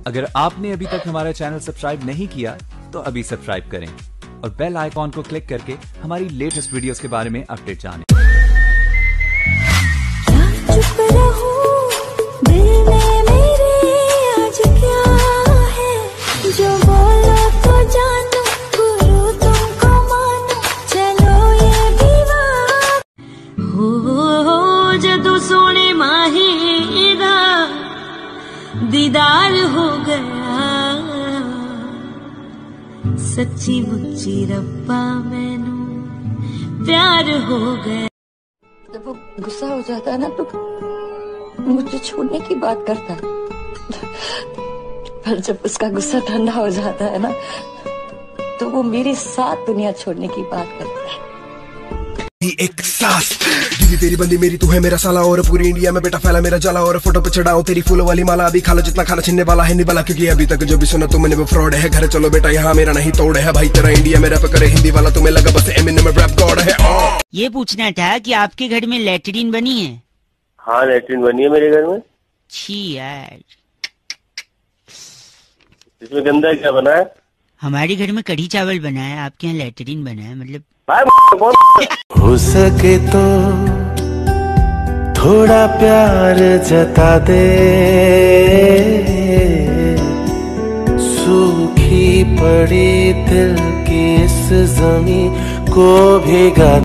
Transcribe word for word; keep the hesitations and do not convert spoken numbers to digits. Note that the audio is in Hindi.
अगर आपने अभी तक हमारा चैनल सब्सक्राइब नहीं किया तो अभी सब्सक्राइब करें और बेल आइकॉन को क्लिक करके हमारी लेटेस्ट वीडियोस के बारे में अपडेट जानें। चुप रहूं, दिल में मेरे आज क्या है, जो बोला तो जानो, गुरु तुमको मानो, चलो ये विवाह हो जदों सोने माही दा दीदार हो गया, सच्ची मुच्ची रब्बा मैनू प्यार हो गया। जब वो गुस्सा हो जाता है ना तो मुझे छोड़ने की बात करता है, पर जब उसका गुस्सा ठंडा हो जाता है ना तो वो मेरी साथ दुनिया छोड़ने की बात करता है। एक सांस दीदी तेरी बंदी मेरी तू है मेरा साला, और पूरी इंडिया में बेटा फैला मेरा जाला, और फोटो पे चढ़ाऊं तेरी फूलों वाली माला, अभी खाला जितना खाना छीनने वाला है नहीं वाला, क्योंकि अभी तक जो भी सुना तुमने वो फ्रॉड है। घर चलो बेटा यहाँ मेरा नहीं तोड़ है, भाई तेरा इंडिया में रैप करे हिंदी वाला, तुम्हें लगा बस एमिनेम में रैप गॉड है। ये पूछना था कि आपके घर में लैट्रिन बनी है? हाँ लैट्रिन बनी है मेरे घर में। छी यार, इसमें गंदा क्या बना है? हमारे घर में कढ़ी चावल बना है, आपके यहाँ लैट्रिन बना है, मतलब हो सके तो थोड़ा प्यार जता दे, सूखी पड़ी दिल की इस जमीन को भीगा